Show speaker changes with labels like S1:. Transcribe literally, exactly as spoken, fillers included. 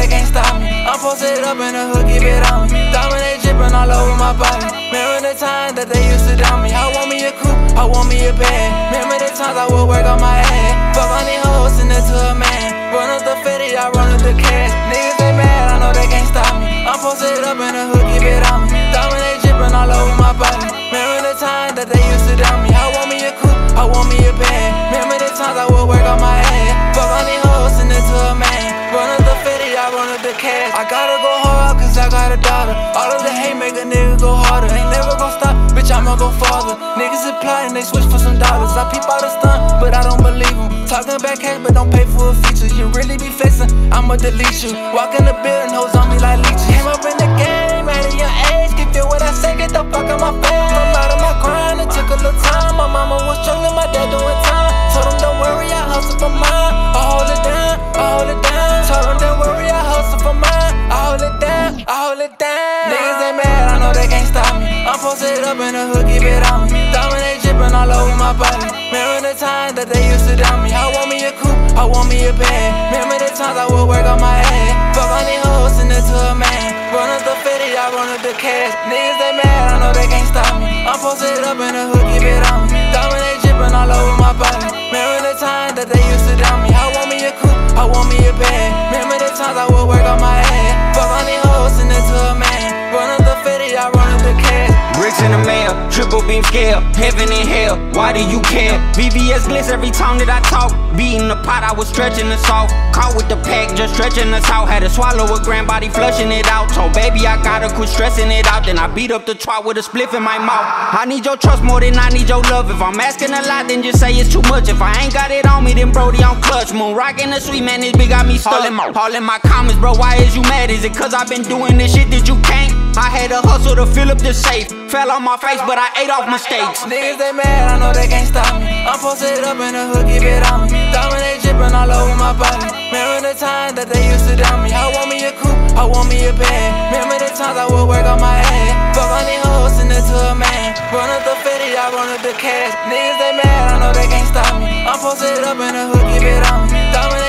S1: can't stop me. I'm posted up in the hood, keep it on me. Dominate dripping all over my body. Remember the time that they used to down me. I want me a coupe, I want me a bag. Remember the times I would work on my ass. Fuck on these hoes, send it to a man. Run up the fifty, I run up the cash. Niggas they mad, I know they can't stop me. I'm posted up in the hood, keep it on me. Dominate dripping all over my body. Remember the time that they used to down me. I want me a coupe, I want me a bag. Remember the times I would work on my ass. Fuck on these hoes, send it to a man. Run up the fifty, I run up the cash. I gotta go hard, cause I got a daughter. All of the hate make a nigga go harder. Ain't never gon' stop, bitch, I'ma go farther. Niggas is plotting, they switch for some dollars. I peep out a stunt, but I don't believe them. Talking back cash, but don't pay for a feature. You really be flexing, I'ma delete you. Walk in the building, hoes on me like leeches. Came up in the game at a young age. Give you what I say, get the fuck out my face. I'm out of my grind, it took a little time. My mama was struggling, my dad doing time. Told him don't worry, I hustle for mine. I hold it down, I hold it down. Told him don't worry, I hustle for mine. I hold it down, I hold it down. Niggas they mad, I know they can't stop me. I'm posted up in the hood, keep it on me. Dominate dripping all over my body. Remember the time that they used to down me. I want me a coupe, I want me a bag. Remember the times I would work on my ass. Fuck on these hoes, send it to a man. Run up the fifty, I run up the cash. Niggas they mad, I know they can't stop me. I'm posted up in the hood, keep it on me. Dominate dripping all over my body. Remember the time that they used to down me. I want me a coupe, I want me a bag. Remember the times I would work on my ass. Fuck on these hoes, send it to a man. Run up the fifty, I run up the cash.
S2: Bricks in the mail, triple beam scale, heaven and hell, why do you care? V V S glitz every time that I talk. Beating the pot, I was stretching us off. Caught with the pack, just stretching us out. Had to swallow a grand body, flushing it out. Told baby I gotta quit stressing it out. Then I beat up the trot with a spliff in my mouth. I need your trust more than I need your love. If I'm asking a lot, then just say it's too much. If I ain't got it on me, then Brody on clutch. Moon rockin' the sweet, man, this bitch got me stuck. All in my, all in my comments, bro, why is you mad? Is it cause I've been doing this shit that you can't? I had to hustle to fill up the safe. Fell on my face, but I ate off mistakes.
S1: Niggas they mad, I know they can't stop me. I'm posted up in the hood, keep it on me. Dominate dripping all over my body. Remember the time that they used to down me. I want me a coupe, I want me a bag. Remember the times I would work on my ass. Fuck on these hoes, send it to a man. Run up the fifty, I run up the cash. Niggas they mad, I know they can't stop me. I'm posted up in the hood, keep it on me. Dominate